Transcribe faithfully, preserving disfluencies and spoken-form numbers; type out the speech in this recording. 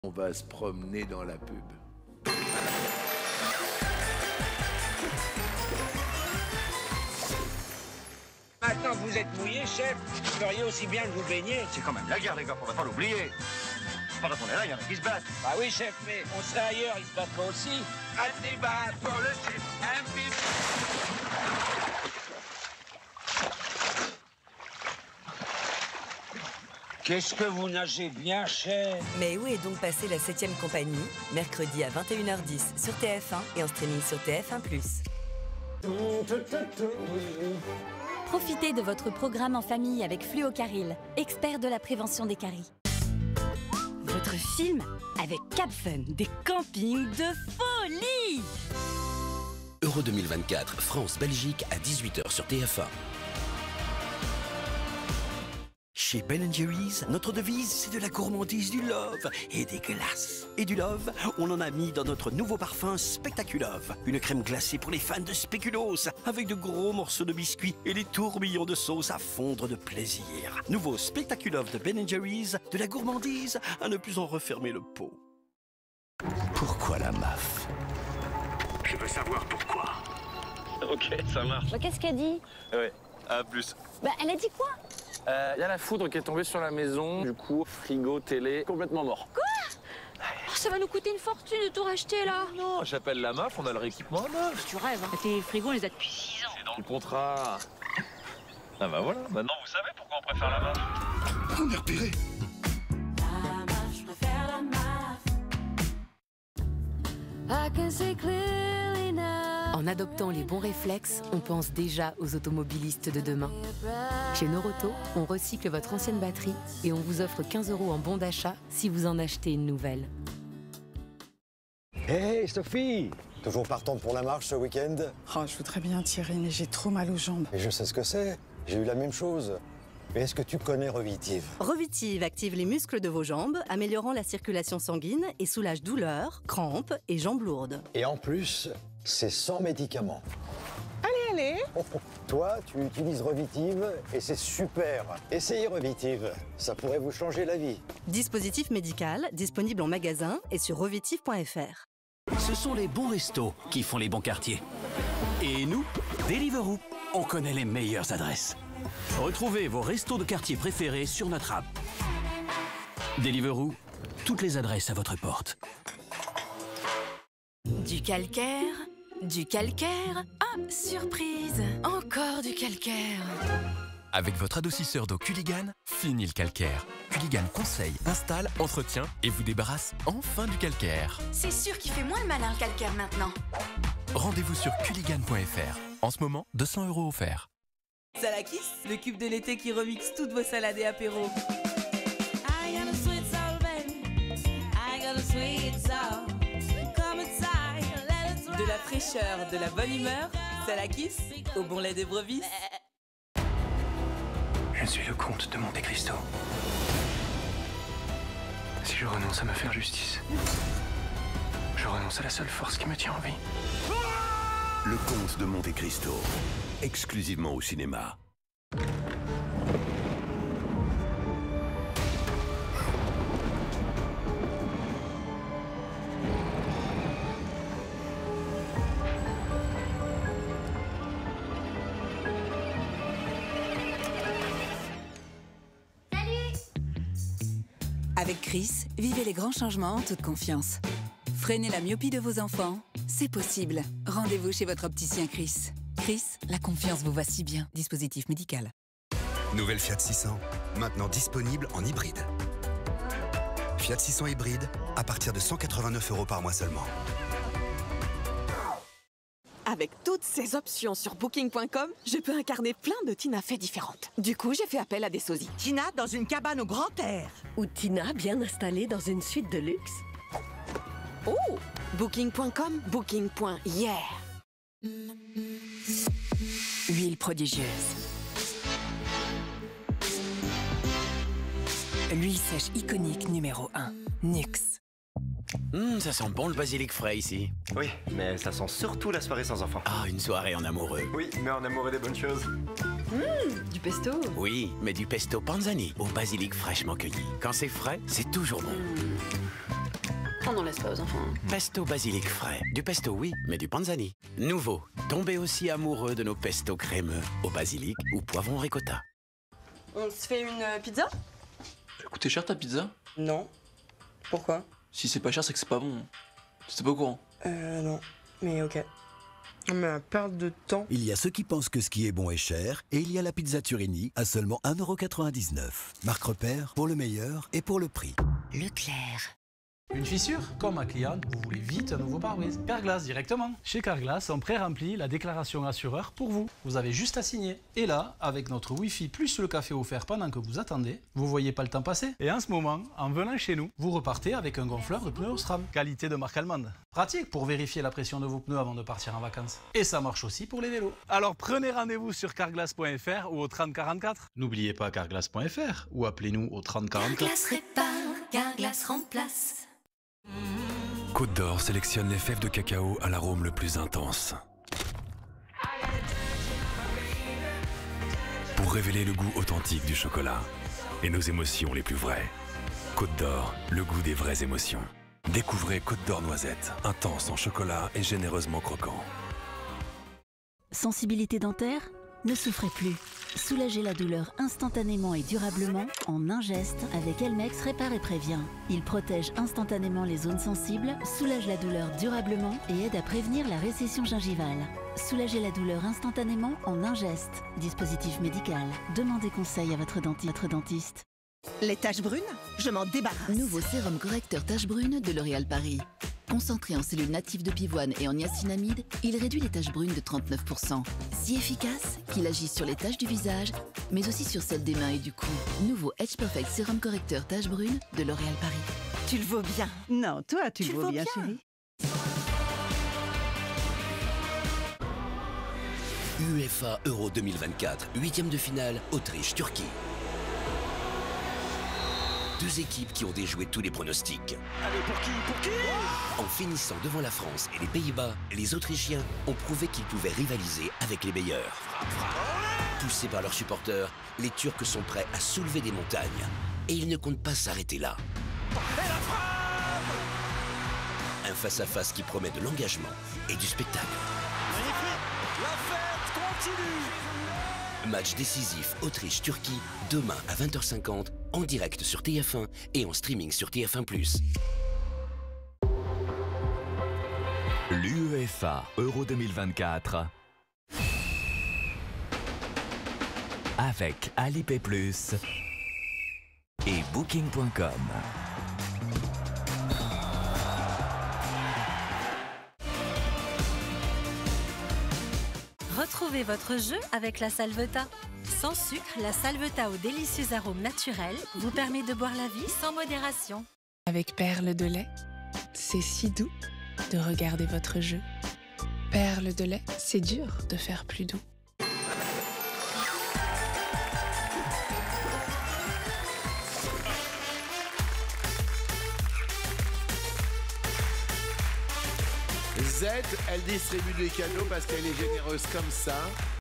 On va se promener dans la pub. Maintenant que vous êtes mouillé, chef, vous feriez aussi bien de vous baigner. C'est quand même la guerre, les gars, faudrait pas l'oublier. Pendant qu'on est là, il y en a qui se battent. Bah oui, chef, mais on serait ailleurs, ils se battent pas aussi. Un débat pour le chef, un film. Qu'est-ce que vous nagez bien, chef? Mais où est donc passée la septième compagnie? Mercredi à vingt et une heures dix sur T F un et en streaming sur T F un plus. Profitez de votre programme en famille avec Fluocaril, expert de la prévention des caries. Votre film avec Capfun, des campings de folie. Euro deux mille vingt-quatre, France-Belgique à dix-huit heures sur T F un. Chez Ben and Jerry's, notre devise, c'est de la gourmandise, du love et des glaces. Et du love, on en a mis dans notre nouveau parfum Spectaculove. Une crème glacée pour les fans de spéculoos, avec de gros morceaux de biscuits et des tourbillons de sauce à fondre de plaisir. Nouveau Spectaculove de Ben and Jerry's, de la gourmandise à ne plus en refermer le pot. Pourquoi la M A F? Je veux savoir pourquoi. Ok, ça marche. Bah, qu'est-ce qu'elle dit? Ouais, à plus. Bah, elle a dit quoi? Il euh, y a la foudre qui est tombée sur la maison, du coup, frigo, télé, complètement mort. Quoi? Oh, ça va nous coûter une fortune de tout racheter, là. Non, j'appelle la M A F, on a le rééquipement à neuf. Tu rêves, hein. Tes frigos, on les a depuis six ans. C'est dans le contrat. Ah bah voilà, maintenant vous savez pourquoi on préfère la M A F. On est repéré. La M A F, je préfère la M A F. I can see clearly now. En adoptant les bons réflexes, on pense déjà aux automobilistes de demain. Chez Noroto, on recycle votre ancienne batterie et on vous offre quinze euros en bon d'achat si vous en achetez une nouvelle. Hé, hey, Sophie! Toujours partante pour la marche ce week-end? Oh, je voudrais bien tirer, mais j'ai trop mal aux jambes. Et je sais ce que c'est. J'ai eu la même chose. Mais est-ce que tu connais Revitive? Revitive active les muscles de vos jambes, améliorant la circulation sanguine et soulage douleurs, crampes et jambes lourdes. Et en plus, c'est sans médicaments. Allez, allez! Oh, toi, tu utilises Revitive et c'est super. Essayez Revitive, ça pourrait vous changer la vie. Dispositif médical, disponible en magasin et sur revitive point F R. Ce sont les bons restos qui font les bons quartiers. Et nous, Deliveroo, on connaît les meilleures adresses. Retrouvez vos restos de quartier préférés sur notre app. Deliveroo, toutes les adresses à votre porte. Du calcaire, du calcaire. Ah, surprise! Encore du calcaire. Avec votre adoucisseur d'eau Culligan, fini le calcaire. Culligan conseille, installe, entretient et vous débarrasse enfin du calcaire. C'est sûr qu'il fait moins le malin le calcaire maintenant. Rendez-vous sur culligan point F R. En ce moment, deux cents euros offerts. Salakis, le cube de l'été qui remixe toutes vos salades et apéros. De la fraîcheur, de la bonne humeur, Salakis, au bon lait de brebis. Je suis le comte de Monte Cristo. Si je renonce à me faire justice, je renonce à la seule force qui me tient en vie. Le Comte de Monte Cristo, exclusivement au cinéma. Avec Chris, vivez les grands changements en toute confiance. Freinez la myopie de vos enfants, c'est possible. Rendez-vous chez votre opticien Chris. Chris, la confiance vous va si bien. Dispositif médical. Nouvelle Fiat six cents, maintenant disponible en hybride. Fiat six cents hybride, à partir de cent quatre-vingt-neuf euros par mois seulement. Avec toutes ces options sur Booking point com, je peux incarner plein de Tina Fey différentes. Du coup, j'ai fait appel à des sosies. Tina dans une cabane au grand air. Ou Tina bien installée dans une suite de luxe. Oh! Booking point com, Booking. Yeah! Huile prodigieuse. L'huile sèche iconique numéro un. Nux. Hum, ça sent bon le basilic frais ici. Oui, mais ça sent surtout la soirée sans enfants. Ah, une soirée en amoureux. Oui, mais en amoureux des bonnes choses. Mmh, du pesto. Oui, mais du pesto panzani au basilic fraîchement cueilli. Quand c'est frais, c'est toujours bon. On n'en laisse pas aux enfants. Pesto basilic frais. Du pesto, oui, mais du panzani. Nouveau. Tombez aussi amoureux de nos pestos crémeux au basilic ou poivron ricotta. On se fait une pizza? Ça coûtait cher ta pizza? Non. Pourquoi? Si c'est pas cher, c'est que c'est pas bon. C'était pas au courant. Euh, non. Mais ok. Mais à perte de temps. Il y a ceux qui pensent que ce qui est bon est cher, et il y a la pizza Turini à seulement un euro quatre-vingt-dix-neuf. Marque repère pour le meilleur et pour le prix. Leclerc. Une fissure? Comme ma cliente, vous voulez vite un nouveau pare-brise. Carglass directement. Chez Carglass, on pré-remplit la déclaration assureur pour vous. Vous avez juste à signer. Et là, avec notre Wi-Fi plus le café offert pendant que vous attendez, vous voyez pas le temps passer. Et en ce moment, en venant chez nous, vous repartez avec un gonfleur de pneus Osram. Qualité de marque allemande. Pratique pour vérifier la pression de vos pneus avant de partir en vacances. Et ça marche aussi pour les vélos. Alors prenez rendez-vous sur carglass point f r ou au trente quarante-quatre. N'oubliez pas carglass point f r ou appelez-nous au trente quarante-quatre. Carglass répare, Carglass remplace. Côte d'Or sélectionne les fèves de cacao à l'arôme le plus intense. Pour révéler le goût authentique du chocolat et nos émotions les plus vraies. Côte d'Or, le goût des vraies émotions. Découvrez Côte d'Or Noisette, intense en chocolat et généreusement croquant. Sensibilité dentaire? Ne souffrez plus. Soulagez la douleur instantanément et durablement en un geste avec Elmex Répare et Prévient. Il protège instantanément les zones sensibles, soulage la douleur durablement et aide à prévenir la récession gingivale. Soulagez la douleur instantanément en un geste. Dispositif médical. Demandez conseil à votre denti- votre dentiste. Les taches brunes, je m'en débarrasse. Nouveau sérum correcteur taches brunes de L'Oréal Paris. Concentré en cellules natives de pivoine et en niacinamide, il réduit les taches brunes de trente-neuf pour cent. Si efficace qu'il agit sur les taches du visage, mais aussi sur celles des mains et du cou. Nouveau Edge Perfect sérum correcteur taches brunes de L'Oréal Paris. Tu le vaux bien. Non, toi, tu, Tu le le vaux vaux bien, bien. chérie. UEFA Euro deux mille vingt-quatre, huitième de finale, Autriche-Turquie. Deux équipes qui ont déjoué tous les pronostics. Allez, pour qui? Pour qui? En finissant devant la France et les Pays-Bas, les Autrichiens ont prouvé qu'ils pouvaient rivaliser avec les meilleurs. Poussés par leurs supporters, les Turcs sont prêts à soulever des montagnes. Et ils ne comptent pas s'arrêter là. Un face-à-face qui promet de l'engagement et du spectacle. La fête continue. Match décisif Autriche-Turquie, demain à vingt heures cinquante, en direct sur T F un et en streaming sur T F un plus. L'UEFA Euro deux mille vingt-quatre avec Alipay Plus et Booking point com. Retrouvez votre jeu avec la Salvetat. Sans sucre, la Salvetat aux délicieux arômes naturels vous permet de boire la vie sans modération. Avec Perle de lait, c'est si doux de regarder votre jeu. Perle de lait, c'est dur de faire plus doux. Z, elle distribue des cadeaux parce qu'elle est généreuse comme ça.